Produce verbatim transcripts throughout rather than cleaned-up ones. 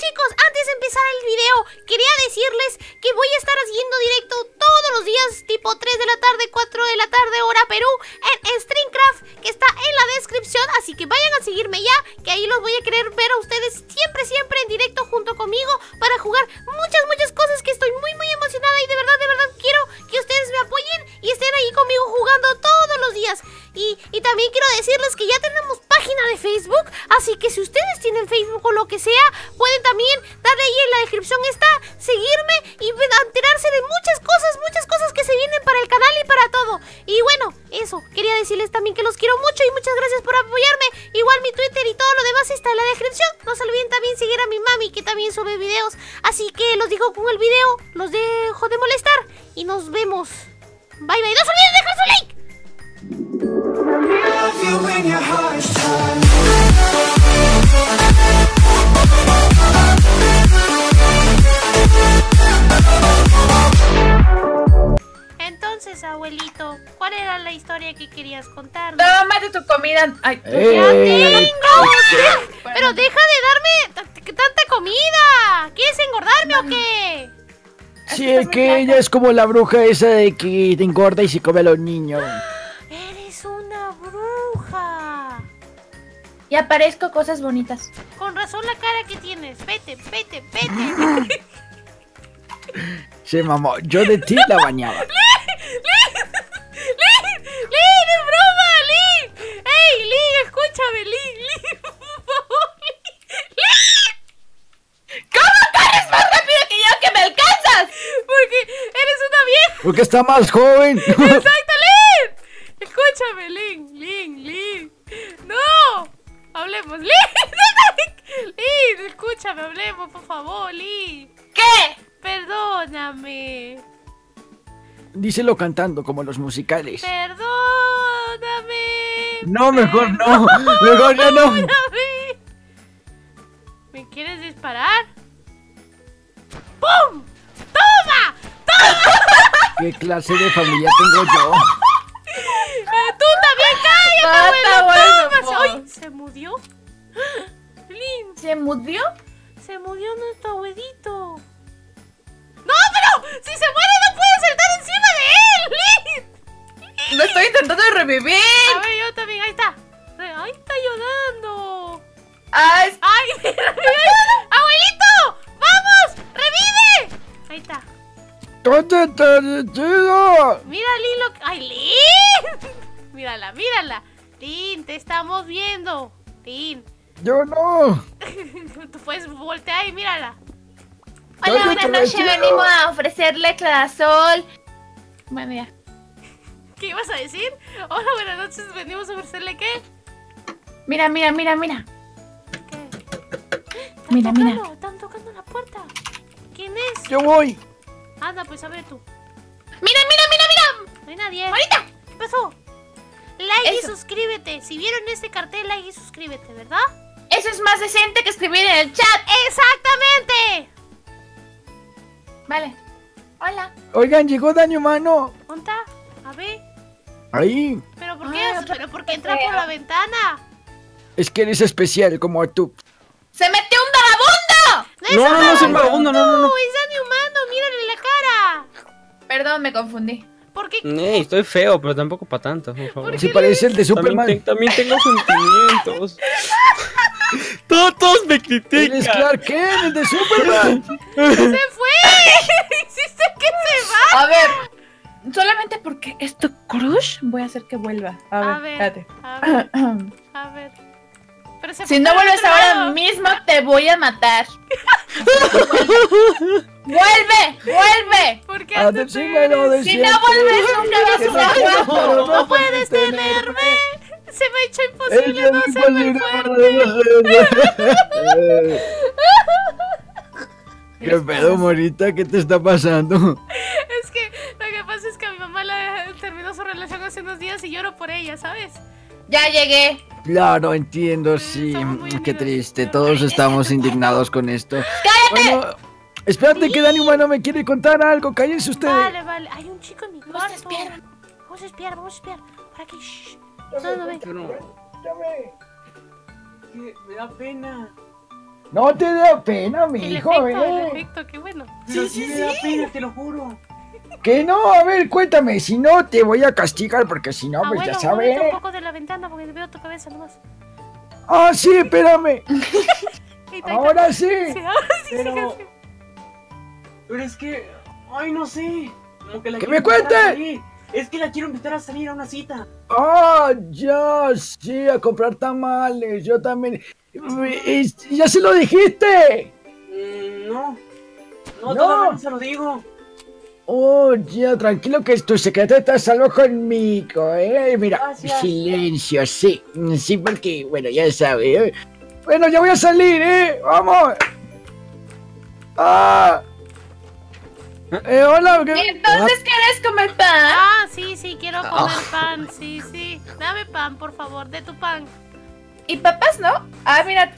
chicos, antes de empezar el video, quería decirles que voy a estar haciendo directo todos los días, tipo tres de la tarde, cuatro de la tarde, hora Perú, en Streamcraft, que está en la descripción. Así que vayan a seguirme ya, que ahí los voy a querer ver a ustedes siempre, siempre en directo junto conmigo para jugar muchas, muchas cosas que estoy muy, muy emocionada. Y de verdad, de verdad quiero que ustedes me apoyen y estén ahí conmigo jugando todos los días. Y, y también quiero decirles que ya tenemos página de Facebook, así que si ustedes tienen Facebook o lo que sea, pueden también darle ahí en la descripción está, seguirme y enterarse de muchas cosas, muchas cosas que se vienen para el canal y para todo. Y bueno, eso, quería decirles también que los quiero mucho y muchas gracias por apoyarme. Igual mi Twitter y todo lo demás está en la descripción. No se olviden también seguir a mi mami, que también sube videos. Así que los dejo con el video, los dejo de molestar y nos vemos. Bye bye, no se olviden de dejar su like. Entonces, abuelito, ¿cuál era la historia que querías contarme? Tómate tu comida. Ay, ¡Ya tengo! Pero deja de darme tanta comida. ¿Quieres engordarme o qué? Sí, es que ella es como la bruja esa de que te engorda y se come a los niños. Eres una bruja. Y aparezco cosas bonitas. Con razón la cara que tienes. Vete, vete, vete. Se mamó, yo de ti la bañaba. ¡Lin, es broma, Lin! ¡Ey, Lin, escúchame, Lin, Lin, por favor, Lin! ¿Cómo corres más rápido que yo que me alcanzas? Porque eres una vieja. Porque está más joven. ¡Exacto, Lin! Escúchame, Lin, Lin, Lin. ¡No! Hablemos, Lin. Lin, escúchame, hablemos, por favor, Lin. ¿Qué? Perdóname. Díselo cantando como los musicales. Perdóname. No, mejor no. Mejor ya no. Perdóname. ¿Me quieres disparar? ¡Pum! ¡Toma! ¡Toma! ¿Qué clase de familia tengo yo? Eh, ¡Tú también cállate, Basta, abuelo! bueno, ¡Toma! ¡Ay! pues. ¿Se murió? Lin, ¿Se murió? se murió nuestro abuelito. ¡No, pero! ¡Si se muere no puedo saltar encima de él! ¡Lin! Lo estoy intentando de revivir. A ver, yo también, ahí está. ¡Ay, está llorando! Ay, ¡Ay! ¡Abuelito! ¡Vamos! ¡Revive! Ahí está. ¿Dónde estás, chido? Mira, Lin, lo que... ¡Ay, Lin! Mírala, mírala. Lin, te estamos viendo. Lin. Yo no. Tú puedes voltear y mírala. hola, buenas noches. Venimos a ofrecerle clarasol. Bueno, ya. ¿Qué ibas a decir? Hola, buenas noches. Venimos a ofrecerle ¿qué? Mira, mira, mira, mira. ¿Qué? Están Mira, tocando, mira. están tocando la puerta. ¿Quién es? Yo voy. Anda, pues a ver tú. Mira, mira, mira, mira. No hay nadie. Ahorita. ¿Qué pasó? Like Eso. y suscríbete. Si vieron este cartel, like y suscríbete, ¿verdad? Eso es más decente que escribir en el chat. ¡Exactamente! Vale. Hola. Oigan, llegó daño humano. ¿Dónde está? A ver. Ahí. ¿Pero por qué? Ay, otra ¿Pero por vez qué entra feo. por la ventana? Es que eres especial como tú. ¡Se metió un vagabundo! No, es No, no, no, es un vagabundo, vagabundo, no, no, no. Es Dani humano, mírale la cara. Perdón, me confundí. ¿Por qué? Ey, estoy feo, pero tampoco para tanto, por favor. ¿Por Se qué parece el de También, Superman. te- también tengo sentimientos. todos, todos me Eres critican. Clark Kent, el de Superman. ¡Se fue! ¡Hiciste que se va! A ver, solamente porque es tu crush, voy a hacer que vuelva. A ver, A ver, espérate. a ver, a ver. Pero se Si fue no para el vuelves otro ahora lado. mismo, te voy a matar. ¡Vuelve! ¡Vuelve! ¿Por qué A haces decírmelo de Si siempre. no vuelves, nunca vas a Que ser no guapo. No puedes tenerme. Se me ha hecho imposible Ella no es hacerme el imposible. fuerte. ¿Qué pedo, morita? ¿Qué te está pasando? Es que lo que pasa es que a mi mamá la terminó su relación hace unos días y lloro por ella, ¿sabes? Ya llegué. Claro, entiendo, sí. Estamos muy Qué unidos. triste, todos estamos indignados con esto. ¡Cállate! Bueno, espérate que Dani Humano me quiere contar algo, cállense ustedes. Vale, vale. Hay un chico en mi Vamos a cuarto. espiar. Vamos a espiar, vamos a espiar. Por aquí. Shh. No, no, ven. Pero... que me da pena. No te da pena, El mijo, efecto, el eh. efecto, qué bueno. Pero sí, me da pena, te lo juro. Que no, a ver, cuéntame, si no te voy a castigar, porque si no, pues Abuelo, ya sabes. muévete un poco de la ventana porque veo tu cabeza nomás. Ah, sí, espérame. Ahí está, ahí está. Ahora sí. Sí, ahora sí, Pero- sí, sí. Pero es que... Ay, no sé. Como que la ¡Que quiero me invitar a cuente! salir. Es que la quiero invitar a salir a una cita. Ah, ya, sí, a comprar tamales, yo también. Eh, ¿Ya se lo dijiste? Mm, no. No. No, todavía no se lo digo. Oh, ya, tranquilo que tu secreto está a salvo conmigo, eh. Mira, Gracias. silencio, sí, sí, porque, bueno, ya sabes. ¿eh? Bueno, ya voy a salir, eh, vamos. Ah. Eh, hola, ¿qué? Entonces, ¿quieres comer pan? Ah, sí, sí, quiero comer pan, sí, sí. Dame pan, por favor, de tu pan. ¿Y papas no? Ah, mira.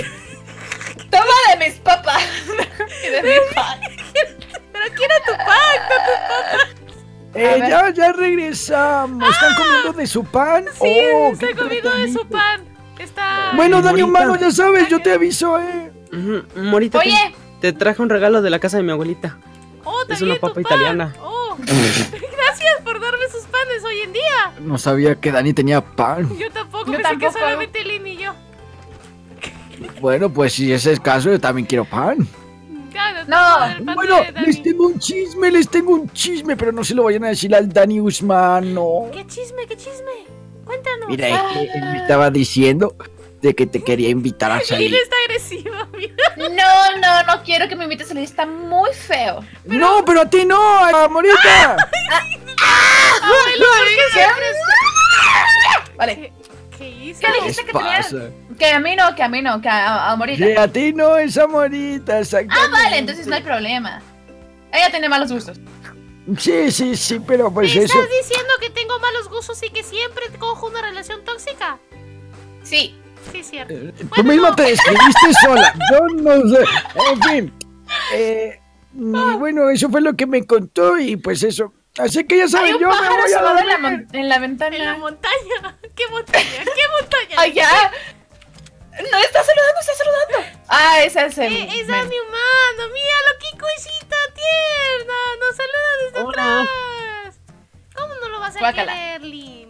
Toma de mis papas. Y de mi pan. Pero quiero tu pan, no tu papas. Eh, ver. ya, ya regresamos. ¿Están comiendo de su pan? Sí, Oh, estoy qué comiendo de su entretenido. pan. Está... Bueno, Dani Morita. Humano, ya sabes, yo te aviso, eh. Ujú, Morita, Oye. te, te traje un regalo de la casa de mi abuelita. Oh, es también una tu papa pan. italiana. Oh, gracias por darme sus panes hoy en día. No sabía que Dani tenía pan. Yo tampoco, Yo pensé tampoco. que solamente Lynn y yo. Bueno, pues si ese es el caso, yo también quiero pan. Claro, No, todo el pan Bueno, de Dani. les tengo un chisme, les tengo un chisme, pero no se lo vayan a decir al Dani Usmano. ¿Qué chisme, qué chisme? Cuéntanos. Mira, es que él me estaba diciendo de que te quería invitar a Lynn salir. está agresiva, mira. No, no, no quiero que me invites a salir. Está muy feo. No, pero a ti no, a Morita. Abuelo, ¿por qué siempre es- Vale. ¿Qué, ¿Qué hizo? ¿Qué ¿Qué dijiste les que tenía? pasa? Que a mí no, que a mí no, que a, a Morita. Que a ti no, es a Morita, exactamente. Ah, vale, entonces no hay problema. Ella tiene malos gustos. Sí, sí, sí, pero pues ¿Me eso. estás diciendo que tengo malos gustos y que siempre cojo una relación tóxica? Sí. Sí, cierto. Eh, Tú Bueno, misma no. te describiste sola. Yo no sé. En fin. Eh, y bueno, eso fue lo que me contó y pues eso. Así que ya Hay saben, un yo me pájaro voy a asomado en la, dormir. mon- en la ventana. En la montaña. ¿Qué montaña? ¿Qué montaña? ¡Ay, ya! No, está saludando, está saludando. Ah, ese es el. Eh, es men. Dani Humano. Míralo, qué cosita tierna. Nos saluda desde Hola. atrás. ¿Cómo no lo vas a Guácala. querer, Lynn?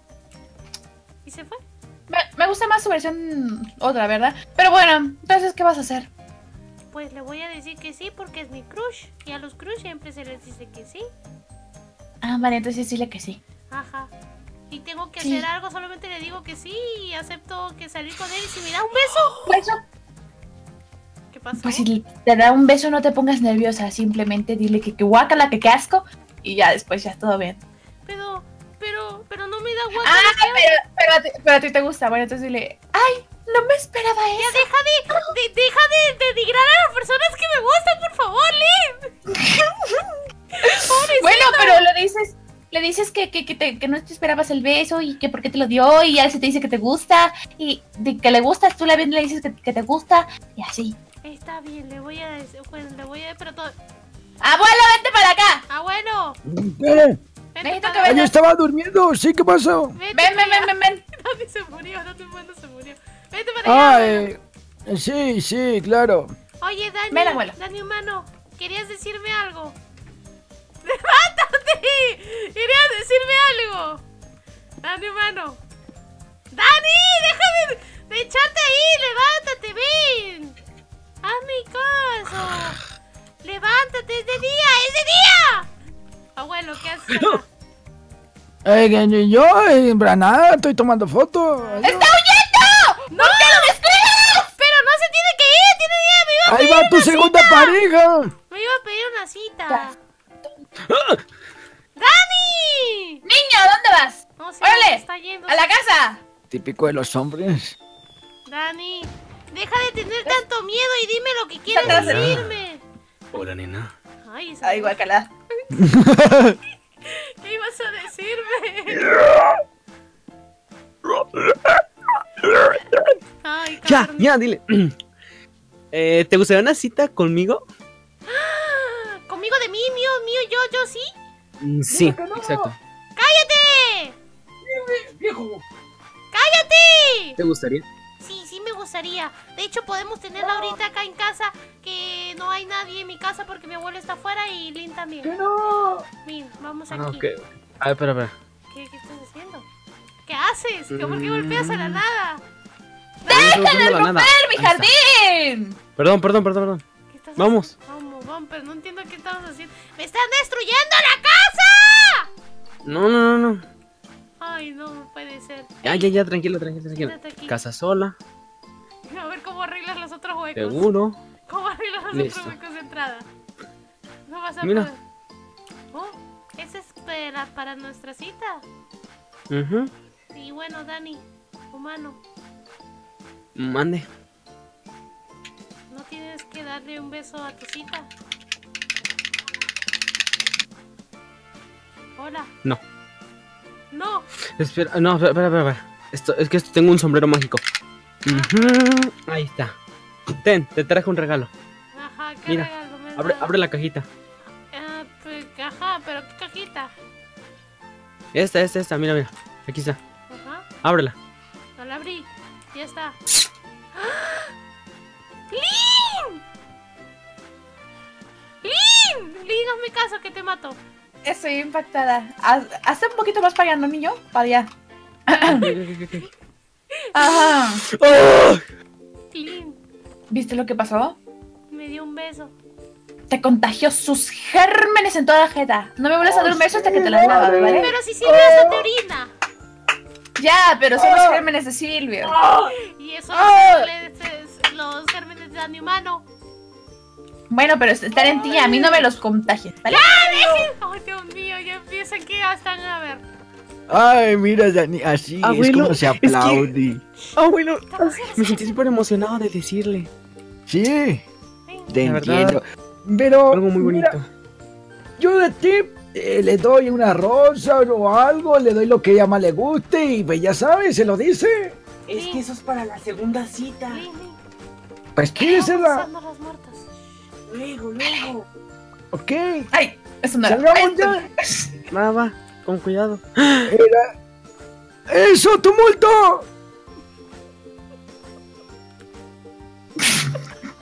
¿Y se fue? Me, me gusta más su versión otra, ¿verdad? Pero bueno, entonces, ¿qué vas a hacer? Pues le voy a decir que sí porque es mi crush. Y a los crush siempre se les dice que sí. Ah, vale, entonces dile que sí. Ajá. Y tengo que Sí. hacer algo, solamente le digo que sí y acepto que salir con él y si me da un beso. Pues, eso, ¿Qué pasó? pues si te da un beso, no te pongas nerviosa. Simplemente dile que, que guácala, que qué asco. Y ya después ya todo bien. Pero, pero, pero no me da guacala. Ah, pero, pero, a ti, pero a ti te gusta. Bueno, entonces dile, ay, no me esperaba Ya eso. deja de, de- deja de denigrar a las personas que me gustan, por favor, Lynn. Pobrecita. Bueno, pero le dices, le dices que, que, que, te- que no te esperabas el beso y que por qué te lo dio y ya se te dice que te gusta y de que le gustas, tú le, le dices que, que te gusta y así. Está bien, le voy a decir, pues, le voy a, pero todo. Abuelo, vente para acá. Ah, bueno. ¿Qué? Vente Necesito para que Ah, acá. yo estaba durmiendo, ¿sí? ¿Qué pasó? Vente Ven, ven, para ven, ven, ven. allá. Dani se murió, Dani Humano se murió. Vente para allá. Ah, abuelo. eh, sí, sí, claro. Oye, Dani, Ven, abuelo. Dani Humano, ¿querías decirme algo? ¡Levántate! ¿Querías decirme algo? Dani Humano. ¡Dani! ¡Deja de, de echarte ahí! ¡Levántate, ven! ¡Hazme caso! ¡Levántate! ¡Es de día! ¡Es de día! Abuelo, ¿qué haces acá? Eh, que yo, eh, para nada, estoy tomando fotos. ¡Está huyendo! ¡No! ¡Pero no se tiene que ir! ¡Tiene día! ¡Me iba a Ahí pedir va tu una segunda cita! pareja. ¡Me iba a pedir una cita! Ya. ¡Dani! Niño, ¿dónde vas? No sé, ¡Órale! dónde está yendo. ¡A la casa! Típico de los hombres. Dani, deja de tener tanto miedo y dime lo que quieres atrás de mí. decirme. Hola, nena. Ay, esa Ay, voz. guacala. ¿Qué ibas a decirme? Ay, Ya, carne. ya, dile. Eh, ¿Te gustaría una cita conmigo? ¿Conmigo de mí, mío, mío, yo, yo sí? Mm, Sí, que no. exacto. ¡Cállate! Viejo. ¡Cállate! ¿Te gustaría? Sí, sí me gustaría. De hecho, podemos tenerla ahorita acá en casa, que no hay nadie en mi casa porque mi abuelo está afuera y Lynn también. ¡Que no! Lynn, vamos Ah, aquí. ok. A ver, espera, espera. ¿Qué, ¿Qué estás haciendo? ¿Qué haces? ¿Qué, ¿Por qué golpeas a la nada? ¡Deja de No, no, no, romper mi ahí está. jardín! Perdón, perdón, perdón, perdón. ¿Qué estás Vamos. haciendo? Vamos, vamos, pero no entiendo qué estamos haciendo. ¡Me están destruyendo la casa! No, no, no, no. Ay, no, no puede ser. Ya, ya, ya, tranquilo, tranquilo, tranquilo. Quédate aquí. Casa sola, A ver cómo arreglas los otros huecos. seguro. ¿Cómo arreglas los Listo. otros huecos de entrada? No vas a Mira. poder. Oh, esa es para, para nuestra cita. Ujú. Y bueno, Dani, humano, Mande. no tienes que darle un beso a tu cita. Hola. No. No. Espera, no, espera, espera, espera. Esto, es que esto- tengo un sombrero mágico. Ujú. Ahí está. Ten, te traje un regalo. Ajá, qué Mira, regalo me has Abre, dado? abre la cajita. Ah, pues, ajá, pero qué cajita. Esta, esta, esta, mira, mira. Aquí está. Ajá, Ábrela. no la abrí. Ya está. ¡Ah! ¡Lin! ¡Lin! Lin, hazme caso que te mato. Estoy impactada. Haz- Hazte un poquito más para allá, ¿no, niño? Para allá. Ok, ok, ok, ok. Ajá. ¡Oh! Lin, ¿Viste lo que pasó? me dio un beso. Te contagió sus gérmenes en toda la jeta. No me vuelvas a dar un beso hasta que te la sí, lavas, madre. ¿vale? Pero si Silvia hasta te orina. Ya, pero son los gérmenes de Silvio. Y eso ¡Ah! no es es los gérmenes de Dani humano. Bueno, pero están en ti, a mí no me los contagies, ¿vale? Ay, Dios mío, ya empiezan que ya están a ver. Ay, mira, Dani, así es Abuelo, como se es que- aplaude. Ah, bueno, Estamos me sentí súper emocionado de decirle. Sí, te La verdad, entiendo. Pero, Algo muy mira, bonito. yo de ti eh, le doy una rosa o algo, le doy lo que ella más le guste y pues ya sabes, se lo dice. Es que eso es para la segunda cita. Lin, Lin, Pues vamos a quíresela. hacernos las muertas. Luego, luego. Ok, Ay, eso no era. salgamos ya. Va, va, con cuidado. Era... ¡Eso, tumulto!